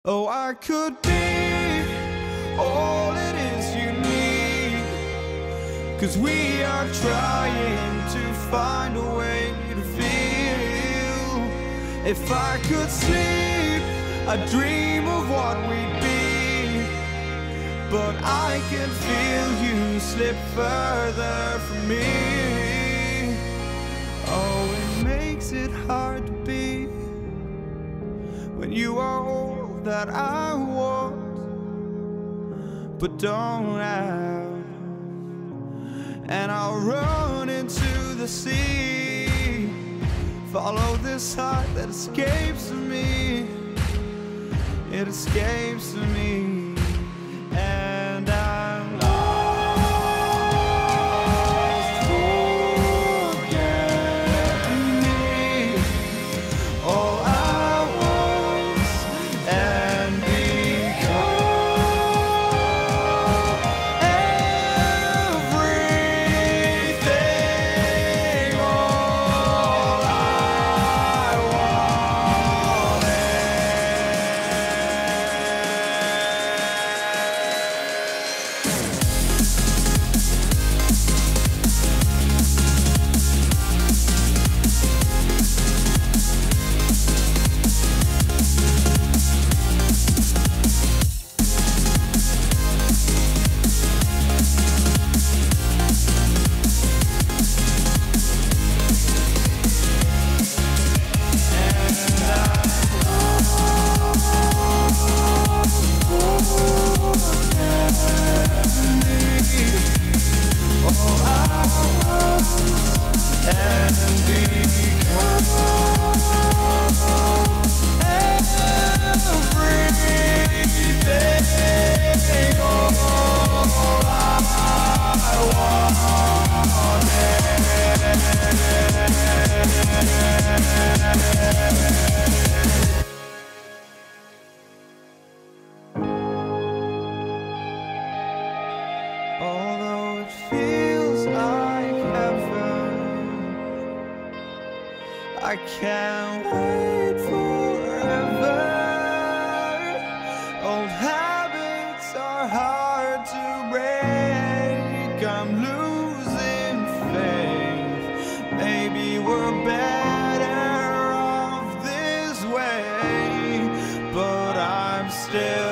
Oh, I could be all it is you need, 'cause we are trying to find a way to feel. If I could sleep, I'd dream of what we'd be, but I can feel you slip further from me. Oh, it makes it hard to be when you are all that I want but don't have, and I'll run into the sea, follow this heart that escapes me, it escapes me, and I'm lost. Forget me, all I was and become everything, all I although it feels like heaven, I can't wait forever. Old habits are hard to break, I'm losing faith. Maybe we're better off this way, but I'm still